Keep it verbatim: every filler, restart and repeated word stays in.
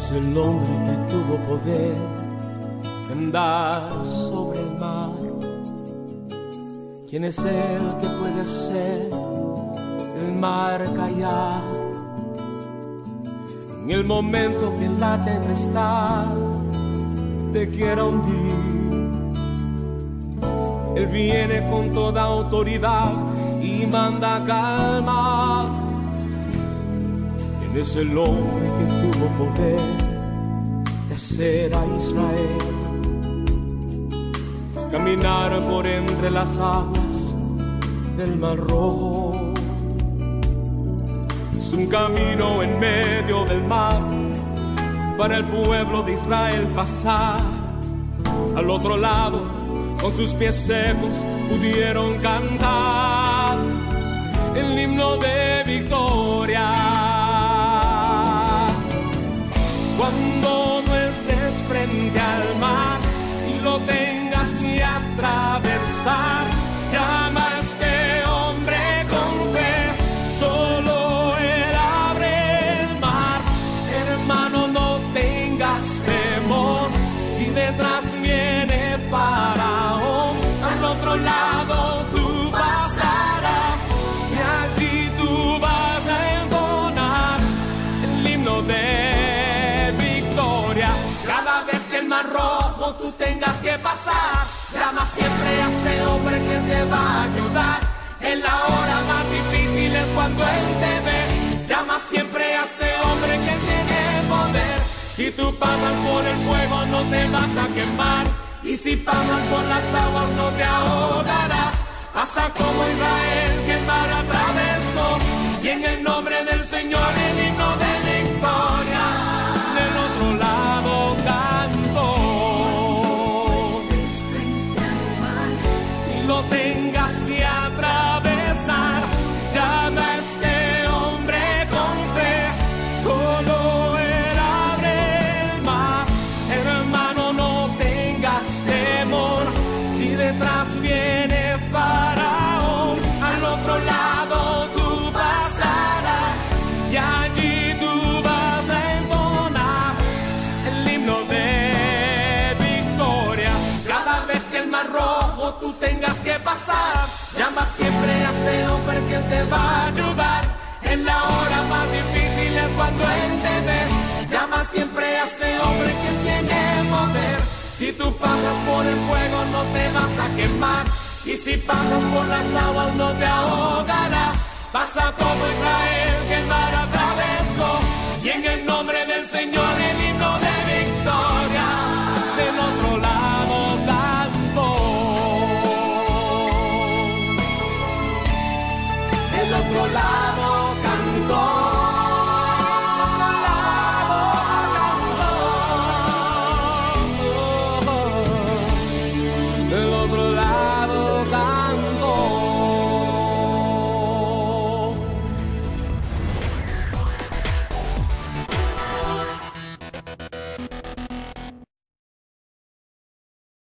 es el hombre que tuvo poder de andar sobre el mar? ¿Quién es el que puede hacer el mar callar? En el momento que la tempestad te quiera hundir, Él viene con toda autoridad y manda calma. ¿Quién es el hombre que tuvo poder de hacer a Israel caminar por entre las aguas del Mar Rojo? Es un camino en medio del mar para el pueblo de Israel pasar. Al otro lado, con sus pies secos, pudieron cantar el himno de victoria. Cuando no estés frente al mar y lo tengas que atravesar, llama a este hombre con fe, solo Él abre el mar. Hermano, no tengas temor, si detrás viene Faraón, al otro lado tú pasarás y allí tú vas a entonar el himno de victoria. Cada vez que el Mar Rojo tú tengas que pasar, llama siempre a ese hombre que te va a ayudar. En la hora más difícil es cuando Él te ve. Llama siempre a ese hombre que tiene poder. Si tú pasas por el fuego no te vas a quemar, y si pasas por las aguas no te ahogarás. Pasa como Israel que el mar atravesó, y en el nombre del Señor el himno de victoria del otro lado cantó. Y lo tengas que atravesar, llama a este hombre con fe, solo Él abre el mar. Hermano, no tengas temor, si detrás viene Faraón, al otro lado tú pasarás y allí tú vas a entonar el himno de victoria. Cada vez que el Mar Rojo tú tengas que pasar, llama siempre a ese hombre que te va a ayudar. En la hora más difícil es cuando Él te ve. Llama siempre a ese hombre que tiene poder. Si tú pasas por el fuego no te vas a quemar, y si pasas por las aguas no te ahogarás. Pasa como Israel.